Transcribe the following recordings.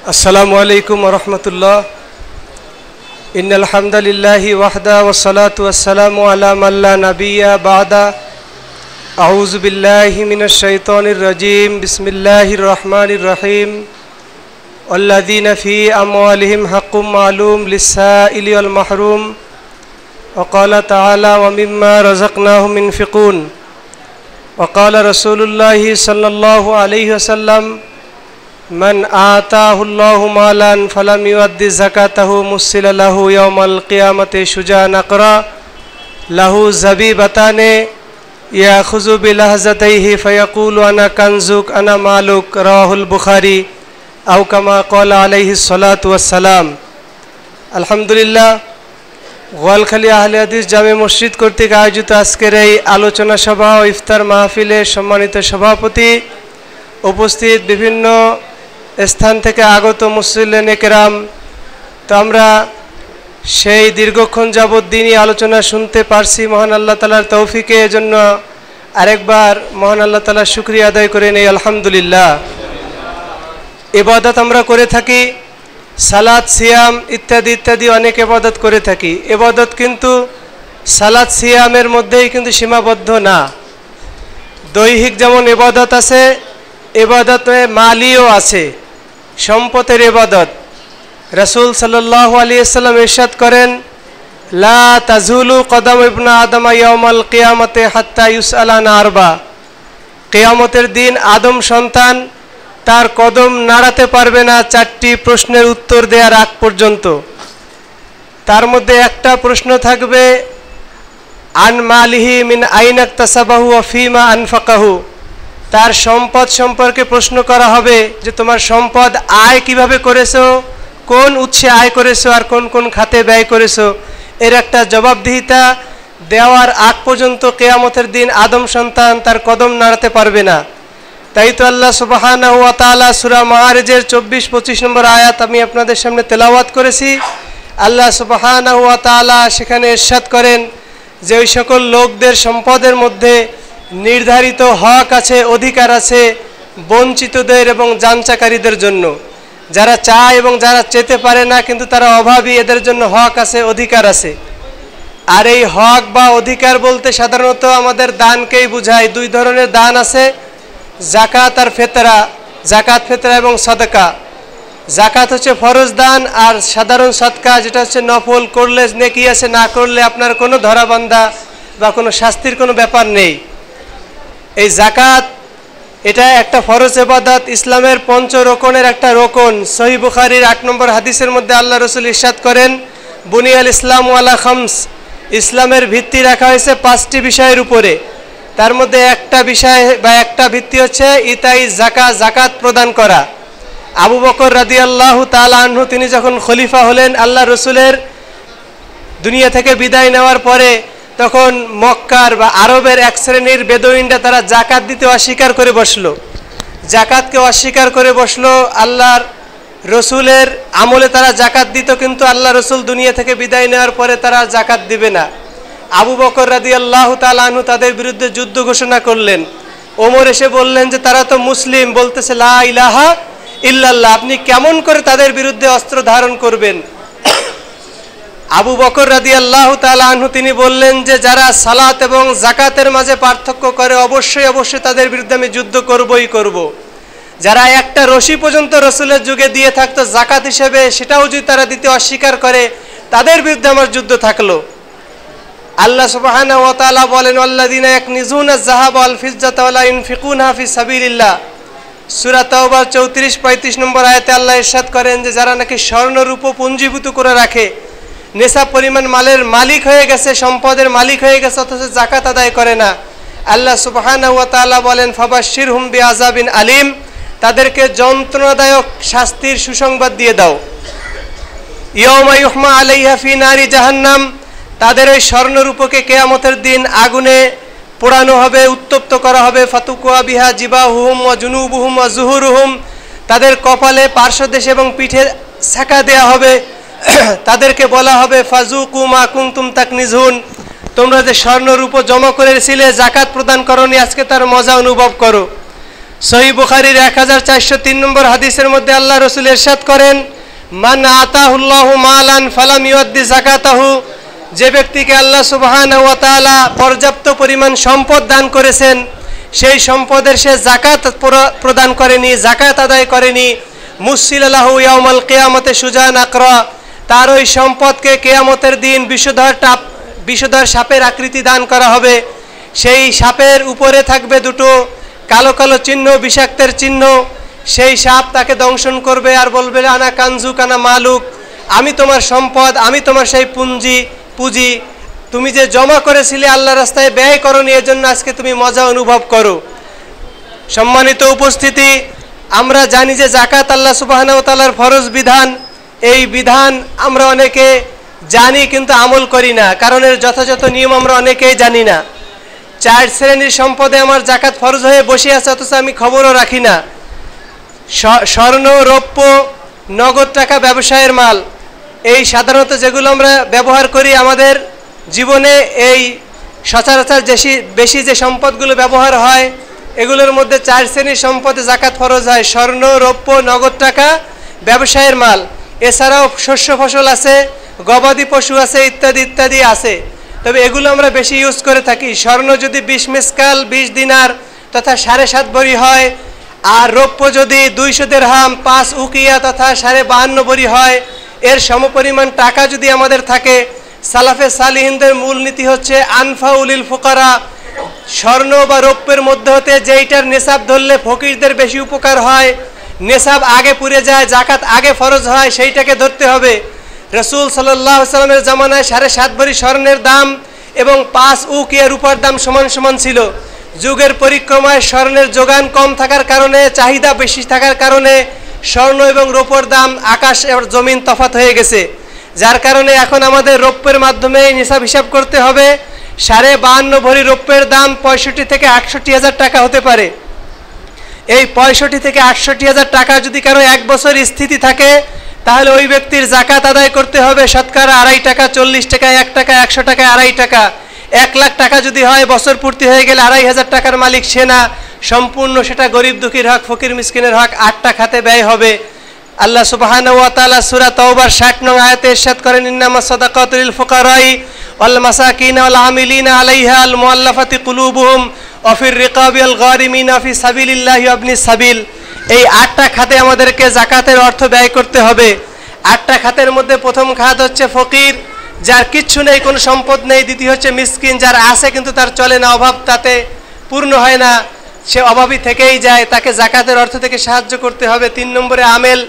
अस्सलामु अलैकुम वरहमतुल्लाह। इन्नल हम्दुलिल्लाहि वहदा वस्सलातु वस्सलामु अला मन ला नबिय्या बादा। अऊज़ु बिल्लाहि मिनश शैतानिर रजीम। बिस्मिल्लाहिर रहमानिर रहीम। वल्लज़ीना फ़ी अम्वालिहिम हक़्क़ुम मालूम लिस्साइलि वल महरूम। वक़ाल तआला व मिम्मा रज़क़नाहुम युनफ़िक़ून। वक़ाल रसूलुल्लाहि सल्लल्लाहु अलैहि वसल्लम मन आताहुल्लाहु मालन फलम युअद्दि ज़कातहु मुस्सिल लहु यौमल क़ियामति शुजा नक़रा लहु ज़बीबताने याख़ुज़ु बिलहज़तैहि फ़यक़ूलु अना कंज़ुक अना मालुक। रवाहुल बुखारी औ कमा क़ाल अलैहिस्सलातु वस्सलाम। अल्हम्दुलिल्लाह, গোয়ালখালী আহলে হাদিস জামে মসজিদ কর্তৃক আয়োজিত আজকের এই আলোচনা সভা ও ইফতার মাহফিলের সম্মানিত সভাপতি, উপস্থিত বিভিন্ন স্থান থেকে আগত মুসল্লিনে কেরাম, তো আমরা সেই দীর্ঘক্ষণ যাবৎ দিনই আলোচনা শুনতে পারছি মহান আল্লাহ তাআলার তৌফিকে। এজন্য আরেকবার মহান আল্লাহ তাআলার শুকরিয়া আদায় করে নেই আলহামদুলিল্লাহ। ইবাদত আমরা করে থাকি, সালাত সিয়াম ইত্যাদি ইত্যাদি অনেক ইবাদত করে থাকি। ইবাদত কিন্তু সালাত সিয়ামের মধ্যেই কিন্তু সীমাবদ্ধ না। দৈহিক যেমন ইবাদত আছে, ইবাদতে মালিও আছে, সম্পদের ইবাদত। রাসূল সাল্লাল্লাহু আলাইহি ওয়াসাল্লাম ইরশাদ করেন, লা তাজুলু কদম ইবনে আদম ইয়াউমাল কিয়ামতি হাত্তা ইউসআলা আন আরবা। কিয়ামতের দিন আদম সন্তান তার কদম নাড়াতে পারবে না চারটি প্রশ্নের উত্তর দেওয়ার আগ পর্যন্ত। তার মধ্যে একটা প্রশ্ন থাকবে আন মালিহি মিন আইনা ইকতাসাবাহু ওয়া ফিমা আনফাকাহু। তার সম্পদ সম্পর্কে প্রশ্ন করা হবে যে তোমার সম্পদ আয় কিভাবে করেছো, কোন উৎসে আয় করেছো আর কোন কোন খাতে ব্যয় করেছো। এর একটা জবাবদিহিতা দেওয়ার আগ পর্যন্ত কিয়ামতের দিন আদম সন্তান তার কদম নাড়াতে পারবে না। তাই তো আল্লাহ সুবহানাহু ওয়া তাআলা সূরা মাআরিজের 24-25 নম্বর আয়াত আমি আপনাদের সামনে তেলাওয়াত করেছি। আল্লাহ সুবহানাহু ওয়া তাআলা সেখানে ইরশাদ করেন যে ওই সকল লোকদের সম্পদের মধ্যে নির্ধারিত হক আছে, অধিকার আছে বঞ্চিতদের এবং যাঞ্চাকারীদের জন্য। যারা চায় এবং যারা চেতে পারে না কিন্তু তারা অভাবী, এদের জন্য হক আছে, অধিকার আছে। আর এই হক বা অধিকার বলতে সাধারণত আমাদের দানকেই বোঝায়। দুই ধরনের দান আছে, জাকাত আর ফেতরা। জাকাত, ফেতরা এবং সদকা। জাকাত হচ্ছে ফরজ দান, আর সাধারণ সদকা যেটা হচ্ছে নফল, করলে নেকি আছে, না করলে আপনার কোনো ধরাবান্ধা বা কোনো শাস্তির কোনো ব্যাপার নেই। এই জাকাত এটা একটা ফরজ ইবাদত, ইসলামের পঞ্চ রোকনের একটা রোকন। সহিহ বুখারীর 8 নম্বর হাদিসের মধ্যে আল্লাহ রাসূল ইরশাদ করেন, বুনিয়াল ইসলামু আলা খামস। ইসলামের ভিত্তি রাখা হয়েছে 5টি বিষয়ের উপরে। তার মধ্যে একটা বিষয় বা একটা ভিত্তি হচ্ছে ইতাই যাকাত, যাকাত প্রদান করা। আবু বকর রাদিয়াল্লাহু তাআলা আনহু তিনি যখন খলিফা হলেন, আল্লাহ রসুলের দুনিয়া থেকে বিদায় নেওয়ার পরে, তখন মক্কার বা আরবের এক শ্রেণীর বেদুইনরা তারা জাকাত দিতে অস্বীকার করে বসলো। জাকাতকে অস্বীকার করে বসলো। আল্লাহর রসুলের আমলে তারা জাকাত দিত, কিন্তু আল্লাহ রসুল দুনিয়া থেকে বিদায় নেওয়ার পরে তারা জাকাত দিবে না। আবু বকর রাদিয়াল্লাহু তাআলা আনহু তাদের বিরুদ্ধে যুদ্ধ ঘোষণা করলেন। ওমর এসে বললেন যে তারা তো মুসলিম, বলতেছে লা ইলাহা ইল্লাল্লাহ, আপনি কেমন করে তাদের বিরুদ্ধে অস্ত্র ধারণ করবেন? আবু বকর রাদিয়াল্লাহু তাআলা আনহু তিনি বললেন যে যারা সালাত এবং যাকাতের মাঝে পার্থক্য করে অবশ্যই অবশ্যই তাদের বিরুদ্ধে আমি যুদ্ধ করবই করব। যারা একটা রশি পর্যন্ত রসুলের যুগে দিয়ে থাকতো যাকাত হিসেবে, সেটাও যদি তারা দিতে অস্বীকার করে, তাদের বিরুদ্ধে আমার যুদ্ধ থাকলো। আল্লাহ সুবহানাহু ওয়া তাআলা বলেন, আল্লাযীনা ইয়াকনিজুনা আয-যাহাবা ওয়াল ফিজ্জাতা ওয়া লা ইউনফিকুনহা ফি সাবিলিল্লাহ। সূরা তাওবার 34-35 নম্বর আয়াতে আল্লাহ ইরশাদ করেন যে যারা নাকি স্বর্ণ রূপ পুঞ্জীভূত করে রাখে, নেশাব পরিমাণ মালের মালিক হয়ে গেছে, সম্পদের মালিক হয়ে গেছে, অথচ যাকাত আদায় করে না। আল্লাহ সুবহানাহু ওয়া তাআলা বলেন, ফাবাশশিরহুম বিআযাবিন আলিম, তাদেরকে যন্ত্রণাদায়ক শাস্তির সুসংবাদ দিয়ে দাও। ইয়াউমা ইউহমা আলাইহা ফি নারি জাহান্নাম, তাদের ওই স্বর্ণরূপকে কিয়ামতের দিন আগুনে পোড়ানো হবে, উত্তপ্ত করা হবে। ফাতুকুয়া বিহা জিবাহুম ওয়া জুনুবুহুম ওয়া যুহুরুহুম, তাদের কপালে, পার্শ্বদেশে এবং পিঠে ছ্যাঁকা দেয়া হবে। তাদেরকে বলা হবে ফাজুকু মা কুনতুম তাকনিজুন, তোমরা যে স্বর্ণরূপ জমা করেছিলে, জাকাত প্রদান করনি, আজকে তার মজা অনুভব করো। সহিহ বুখারীর 1403 নম্বর হাদিসের মধ্যে আল্লাহ রাসূল ইরশাদ করেন, মান আতাহুল্লাহু মালান ফালাম ইউদ্দি যাকাতাহু, যে ব্যক্তিকে আল্লাহ সুবহানাহু ওয়া তাআলা পর্যাপ্ত পরিমাণ সম্পদ দান করেছেন, সেই সম্পদের সে যাকাত প্রদান করেনি, যাকাত আদায় করেনি, মুসিল লাহু ইয়াউমাল কিয়ামতে সুজান আকরা, তার ওই সম্পদকে কিয়ামতের দিন বিষধর সাপের আকৃতি দান করা হবে। সেই সাপের উপরে থাকবে দুটো কালো কালো চিহ্ন, বিষাক্তের চিহ্ন। সেই সাপ তাকে দংশন করবে আর বলবে, আনা কানজু কানা মালুক, আমি তোমার সম্পদ, আমি তোমার সেই পুঁজি, তুমি যে জমা করেছিলে আল্লাহ রাস্তায় ব্যয় করনি, এজন্য আজকে তুমি মজা অনুভব করো। সম্মানিত উপস্থিতি, আমরা জানি যে জাকাত আল্লাহ সুবহানাহু ওয়া তাআলার ফরজ বিধান। এই বিধান আমরা অনেকে জানি কিন্তু আমল করি না, কারণ এর যথাযথ নিয়ম আমরা অনেকেই জানি না। 4 শ্রেণীর সম্পদে আমার জাকাত ফরজ হয়ে বসে আছে, অথচ আমি খবরও রাখি না। স্বর্ণ, রৌপ্য, নগদ টাকা, ব্যবসায়ের মাল, এই সাধারণত যেগুলো আমরা ব্যবহার করি আমাদের জীবনে, এই সচরাচর বেশি যে সম্পদগুলো ব্যবহার হয়, এগুলোর মধ্যে 4 শ্রেণীর সম্পদে জাকাত ফরজ হয়: স্বর্ণ, রৌপ্য, নগদ টাকা, ব্যবসায়ের মাল। এছাড়াও শস্য ফসল আছে, গবাদি পশু আছে, ইত্যাদি ইত্যাদি আছে। তবে এগুলো আমরা বেশি ইউজ করে থাকি। স্বর্ণ যদি 20 মিসকাল 20 দিনার তথা 7.5 ভরি হয়, আর রৌপ্য যদি 200 দিরহাম 5 উকিয়া তথা 52.5 ভরি হয়, এর সমপরিমাণ টাকা যদি আমাদের থাকে, সালাফে সালিহিনদের মূলনীতি হচ্ছে আনফাউলিল ফুকারা, স্বর্ণ বা রৌপ্যের মধ্যে হতে যেইটার নেশাব ধরলে ফকিরদের বেশি উপকার হয়, নেশাব আগে পুড়ে যায়, জাকাত আগে ফরজ হয়, সেইটাকে ধরতে হবে। রাসূল সাল্লাল্লাহু আলাইহি ওয়াসাল্লামের জামানায় 7.5 ভরি স্বর্ণের দাম এবং 5 উকিয়া রূপার দাম সমান সমান ছিল। যুগের পরিক্রমায় স্বর্ণের যোগান কম থাকার কারণে, চাহিদা বেশি থাকার কারণে স্বর্ণ এবং রৌপ্যের দাম আকাশ আর জমিন তফাৎ হয়ে গেছে। যার কারণে এখন আমাদের রৌপ্যের মাধ্যমে নিসাব হিসাব করতে হবে। 52.5 ভরি রৌপ্যের দাম 65 থেকে 68 হাজার টাকা হতে পারে। এই 65 থেকে 68 হাজার টাকা যদি কারো 1 বছর স্থিতি থাকে, তাহলে ওই ব্যক্তির জাকাত আদায় করতে হবে শতকরা 2.5 টাকা, 40 টাকা, 1 টাকা, 100 টাকা, 2.5 টাকা। 1 লাখ টাকা যদি হয়, বছর পূর্তি হয়ে গেলে 2.5 টাকার মালিক সে না, সম্পূর্ণ সেটা গরিব দুঃখীর হক, ফকির মিসকিনের হক 8টা খাতে ব্যয় হবে। আল্লাহ সুবহানাহু ওয়া তাআলা সূরা তাওবার 60 নং আয়াতে ইরশাদ করেন, ইন্নামাস সাদাকাতু লিল ফুকারাই ওয়াল মাসাকিন ওয়াল আমিলিনা আলাইহা আল মুআল্লাফাতি কুলুবুহুম ওয়া ফির রিকাবি আল গারিমিনা ফি সাবিলিল্লাহি ওয়া ইবনিস সাবিল। এই 8টা খাতে আমাদেরকে জাকাতের অর্থ ব্যয় করতে হবে। 8টা খাতের মধ্যে প্রথম খাত হচ্ছে ফকির, যার কিচ্ছু নেই, কোনো সম্পদ নেই। দ্বিতীয় হচ্ছে মিসকিন, যার আছে কিন্তু তার চলে না, অভাব তাতে পূর্ণ হয় না, সে অভাবী থেকেই যায়, তাকে জাকাতের অর্থ থেকে সাহায্য করতে হবে। 3 নম্বরে আমেল,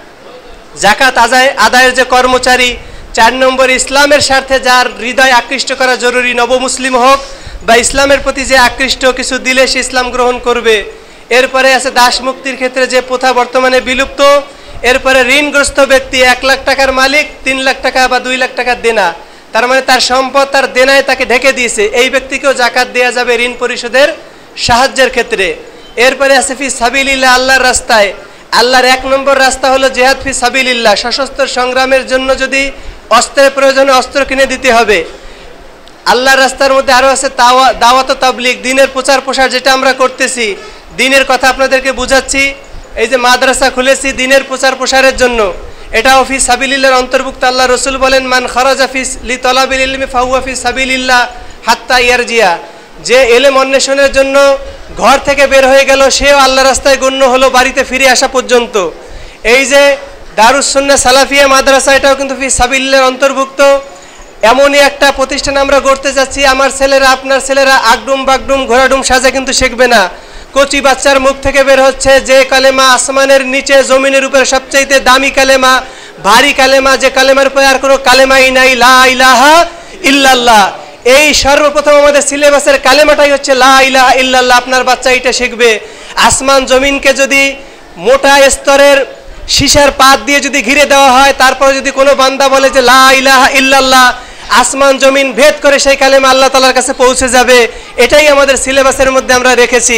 জাকাত আদায়ের যে কর্মচারী। 4 নম্বর ইসলামের স্বার্থে যার হৃদয় আকৃষ্ট করা জরুরি, নবমুসলিম হোক বা ইসলামের প্রতি যে আকৃষ্ট, কিছু দিলে সে ইসলাম গ্রহণ করবে। এরপরে আছে দাস মুক্তির ক্ষেত্রে যে প্রথা বর্তমানে বিলুপ্ত। এরপরে ঋণগ্রস্ত ব্যক্তি, 1 লাখ টাকার মালিক 3 লাখ টাকা বা 2 লাখ টাকার দেনা, তার মানে তার সম্পদ তার দেনায় তাকে ঢেকে দিয়েছে, এই ব্যক্তিকেও জাকাত দেওয়া যাবে ঋণ পরিশোধের সাহায্যের ক্ষেত্রে। এরপরে আছে ফি সাবিলিল্লাহ, আল্লাহর রাস্তায়। আল্লাহর 1 নম্বর রাস্তা হলো জিহাদ ফি সাবিলিল্লাহ, সশস্ত্র সংগ্রামের জন্য যদি অস্ত্রের প্রয়োজনে অস্ত্র কিনে দিতে হবে। আল্লাহর রাস্তার মধ্যে আরও আছে দাওয়াত ও তাবলীগ, দিনের প্রচার প্রসার, যেটা আমরা করতেছি। দিনের কথা আপনাদেরকে বুঝাচ্ছি। এই যে মাদ্রাসা খুলেছি দিনের প্রচার প্রসারের জন্য, এটাও ফি সাবিলিল্লাহর অন্তর্ভুক্ত। আল্লাহ রসুল বলেন, মান খারাজা ফি লিতালাবিল ইলমি ফাহুয়া ফি সাবিলিল্লাহ হাত্তা ইয়ারজিয়া, যে এলেম অন্বেষণের জন্য ঘর থেকে বের হয়ে গেল, সেও আল্লাহ রাস্তায় গণ্য হলো বাড়িতে ফিরে আসা পর্যন্ত। এই যে দারুস সুন্নাহ সালাফিয়া মাদ্রাসা, এটাও কিন্তু ফি সাবিলিল্লাহর অন্তর্ভুক্ত। এমনই একটা প্রতিষ্ঠান আমরা গড়তে যাচ্ছি। আমার ছেলেরা, আপনার ছেলেরা আগডুম বাগডুম ঘোড়াডুম সাজা কিন্তু শিখবে না। কচি বাচ্চার মুখ থেকে বের হচ্ছে যে কালেমা আসমানের নিচে জমিনের উপরে সবচাইতে দামি কালেমা, ভারী কালেমা, যে কালেমার উপরে আর কোনো কালেমাই নাই, লা ইলাহা ইল্লাল্লাহ। এই সর্বপ্রথম আমাদের সিলেবাসের কালেমাটাই হচ্ছে লা ইলাহা ইল্লাল্লাহ। আপনার বাচ্চা এটা শিখবে। আসমান জমিনকে যদি মোটা স্তরের সীসার পাত দিয়ে যদি ঘিরে দেওয়া হয়, তারপর যদি কোনো বান্দা বলে যে লা ইলাহা ইল্লাল্লাহ, আসমান জমিন ভেদ করে সেই কালেমা আল্লাহ তাআলার কাছে পৌঁছে যাবে। এটাই আমাদের সিলেবাসের মধ্যে আমরা রেখেছি।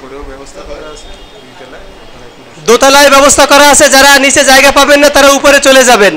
দোতলায় ব্যবস্থা করা আছে, যারা নিচে জায়গা পাবেন না তারা উপরে চলে যাবেন।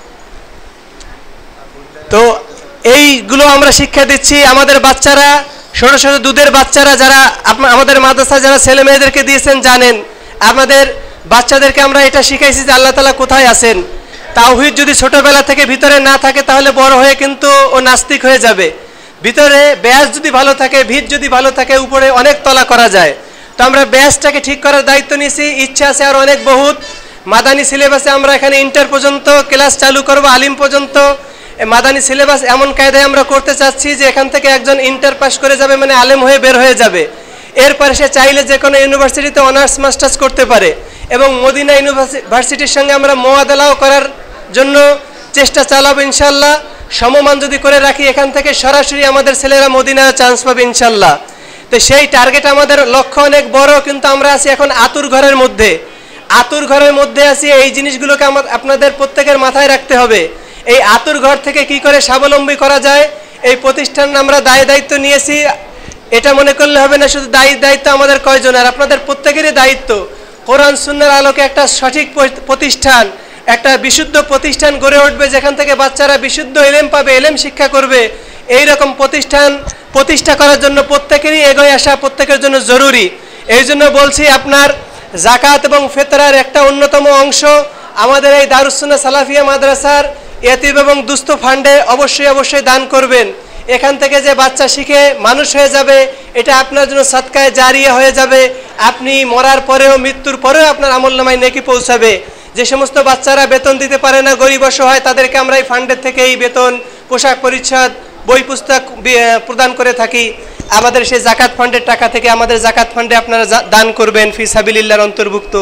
তো এইগুলো আমরা শিক্ষা দিচ্ছি। আমাদের বাচ্চারা ছোট ছোট দুধের বাচ্চারা যারা আমাদের মাদ্রাসায় যারা ছেলে মেয়েদেরকে দিয়েছেন জানেন, আমাদের বাচ্চাদেরকে আমরা এটা শিখাইছি যে আল্লাহ তাআলা কোথায় আছেন। তাওহীদ যদি ছোটবেলা থেকে ভিতরে না থাকে তাহলে বড় হয়ে কিন্তু ও নাস্তিক হয়ে যাবে। ভিতরে ব্যাস যদি ভালো থাকে, ভিত যদি ভালো থাকে, উপরে অনেক তলা করা যায়। তো আমরা ব্যাসটাকে ঠিক করার দায়িত্ব নিয়েছি। ইচ্ছা আছে আর অনেক বহুত মাদানী সিলেবাসে আমরা এখানে ইন্টার পর্যন্ত ক্লাস চালু করব, আলিম পর্যন্ত। মাদানী সিলেবাস এমন কায়দায় আমরা করতে চাচ্ছি যে এখান থেকে একজন ইন্টার পাস করে যাবে মানে আলেম হয়ে বের হয়ে যাবে। এরপরে সে চাইলে যে কোনো ইউনিভার্সিটিতে অনার্স মাস্টার্স করতে পারে। এবং মদিনা ইউনিভার্সিটির সঙ্গে আমরা মোয়াদালাও করার জন্য চেষ্টা চালাবো ইনশাল্লাহ। সমমান যদি করে রাখি, এখান থেকে সরাসরি আমাদের ছেলেরা মদিনায় চান্স পাবে ইনশাল্লাহ। তো সেই টার্গেট, আমাদের লক্ষ্য অনেক বড়, কিন্তু আমরা আছি এখন আতুর ঘরের মধ্যে। আতুর ঘরের মধ্যে আছি, এই জিনিসগুলোকে আপনাদের প্রত্যেকের মাথায় রাখতে হবে। এই আতুর ঘর থেকে কি করে স্বাবলম্বী করা যায়, এই প্রতিষ্ঠান আমরা দায়িত্ব নিয়েছি। এটা মনে করলে হবে না শুধু দায়িত্ব আমাদের কয়জনের, আপনাদের প্রত্যেকেরই দায়িত্ব। কোরআন সুন্নাহর আলোকে একটা সঠিক প্রতিষ্ঠান, একটা বিশুদ্ধ প্রতিষ্ঠান গড়ে উঠবে, যেখান থেকে বাচ্চারা বিশুদ্ধ ইলম পাবে, ইলম শিক্ষা করবে। এই রকম প্রতিষ্ঠান প্রতিষ্ঠা করার জন্য প্রত্যেকেরই এগিয়ে আসা প্রত্যেকের জন্য জরুরি। এই জন্য বলছি, আপনার যাকাত এবং ফিতরার একটা অন্যতম অংশ আমাদের এই দারুস সুন্নাহ সালাফিয়া মাদ্রাসার ইতিম এবং দুস্থ ফান্ডে অবশ্যই দান করবেন। এখান থেকে যে বাচ্চা শিখে মানুষ হয়ে যাবে, এটা আপনার জন্য সাদকায়ে জারিয়া হয়ে যাবে। আপনি মরার পরেও, মৃত্যুর পরেও আপনার আমলনামায় নেকি পৌঁছাবে। যে সমস্ত বাচ্চারা বেতন দিতে পারে না, গরিব অসহায়, তাদেরকে আমরা এই ফান্ডের থেকেই বেতন, পোশাক পরিচ্ছদ, বই পুস্তক প্রদান করে থাকি। আমাদের সেই যাকাত ফান্ডের টাকা থেকে আমাদের যাকাত ফান্ডে আপনারা দান করবেন, ফি সাবিলিল্লাহর অন্তর্ভুক্ত।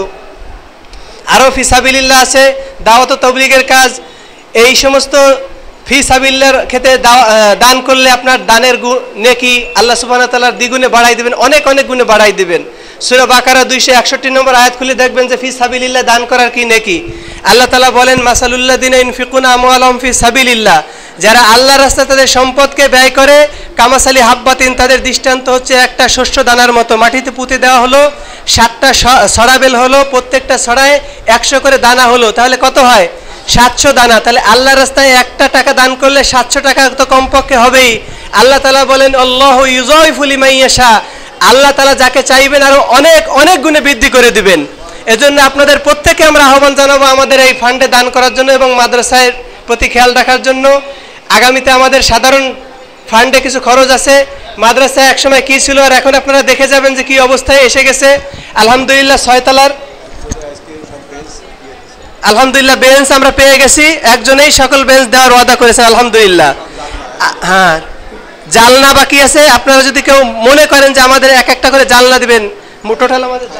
আরও ফি সাবিলিল্লাহ আছে, দাওয়াত ও তাবলীগের কাজ। এই সমস্ত ফি সাবিলিল্লাহর ক্ষেত্রে দান করলে আপনার দানের নেকি আল্লাহ সুবহানাহু ওয়া তাআলা দ্বিগুণে বাড়াই দিবেন, অনেক গুণে বাড়াই দিবেন। সূরা বাকারা 261 নম্বর আয়াত খুলে দেখবেন যে ফি সাবিলিল্লাহ দান করার কি নেকি। আল্লাহ তাআলা বলেন, মাসালুল্লাযিনা ইনফিকুনা আমওয়ালাহুম ফি সাবিলিল্লাহ, যারা আল্লাহর রাস্তায় তাদের সম্পদকে ব্যয় করে, কামাসালি হাব্বাতিন, তাদের দৃষ্টান্ত হচ্ছে একটা শস্য দানার মতো। মাটিতে পুঁতে দেওয়া হলো, 7টা ছড়াবেল হলো, প্রত্যেকটা ছড়ায় 100 করে দানা হলো, তাহলে কত হয়? 700 দানা। তাহলে আল্লাহর রাস্তায় 1 টাকা দান করলে 700 টাকা তো কমপক্ষে হবেই। আল্লাহ তাআলা বলেন, আল্লাহু ইউযাইফু লিমান ইয়াশা, আল্লাহ তাআলা যাকে চাইবেন আরো অনেক গুণে বৃদ্ধি করে দিবেন। এজন্য আপনাদের প্রত্যেককে আমরা আহ্বান জানাবো আমাদের এই ফান্ডে দান করার জন্য এবং মাদ্রাসার প্রতি খেয়াল রাখার জন্য। আগামীতে আমাদের সাধারণ ফান্ডে কিছু খরচ আছে। মাদ্রাসায় একসময় কি ছিল আর এখন আপনারা দেখে যাবেন যে কি অবস্থায় এসে গেছে। আলহামদুলিল্লাহ 6 তলার আলহামদুলিল্লাহ বেঞ্চ আমরা পেয়ে গেছি, একজনেই সকল বেঞ্চ দেওয়ার ওয়াদা করেছে আলহামদুলিল্লাহ। হ্যাঁ, জালনা বাকি আছে। আপনারা যদি কেউ মনে করেন যে আমাদের একটা করে জালনা দিবেন, টোটাল আমাদের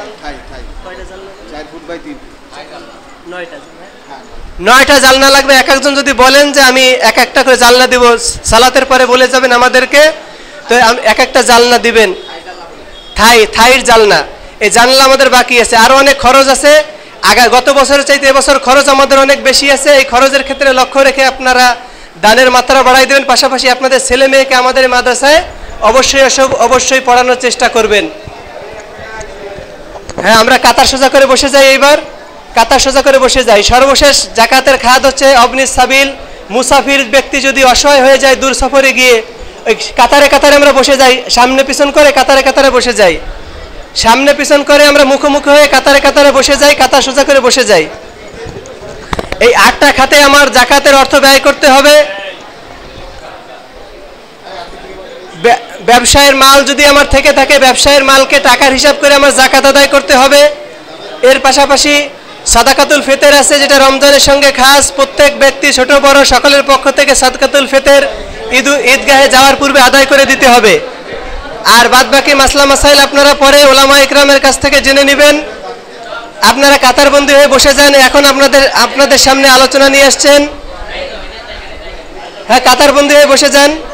9টা জালনা লাগবে। একজন যদি বলেন যে আমি একটা করে জালনা দিব, সালাতের পরে বলে যাবেন আমাদেরকে, তো একটা জালনা দিবেন। থাইর জালনা, এই জানলা আমাদের বাকি আছে। আরো অনেক খরচ আছে, গত বছরের চাইতে এবছর খরচ আমাদের অনেক বেশি আছে। এই খরচের ক্ষেত্রে লক্ষ্য রেখে আপনারা দানের মাত্রা বাড়াই দেবেন। পাশাপাশি আপনাদের ছেলে মেয়েকে আমাদের মাদ্রাসায় অবশ্যই পড়ানোর চেষ্টা করবেন। হ্যাঁ, আমরা কাতার সোজা করে বসে যাই। এইবার কাতার সোজা করে বসে যাই। সর্বশেষ জাকাতের খাত হচ্ছে অবনিস সাবিল। মুসাফির ব্যক্তি যদি অসহায় হয়ে যায় দূর সফরে গিয়ে, ওই কাতারে আমরা বসে যাই, সামনে পিছন করে কাতারে বসে যাই, সামনে পিছন করে আমরা মুখোমুখি হয়ে কাতারে বসে যাই, কাতার সোজা করে বসে যাই। এই 8টা খাতে আমার জাকাতের অর্থ ব্যয় করতে হবে। ব্যবসায়ের মাল যদি আমার থেকে থাকে, ব্যবসায়ের মালকে টাকার হিসাব করে আমার জাকাত আদায় করতে হবে। এর পাশাপাশি সাদাকাতুল ফিতর আছে, যেটা রমজানের সঙ্গে খাস। প্রত্যেক ব্যক্তি ছোট বড় সকলের পক্ষ থেকে সাদাকাতুল ফিতর ঈদগাহে যাওয়ার পূর্বে আদায় করে দিতে হবে। আর বাদবাকি মাসলা মাসাইল আপনারা পরে ওলামা ইকরামের কাছ থেকে জেনে নেবেন। আপনারা কাতারবন্দি হয়ে বসে যান। এখন আপনাদের সামনে আলোচনা নিয়ে আসছেন। হ্যাঁ, কাতারবন্দি হয়ে বসে যান।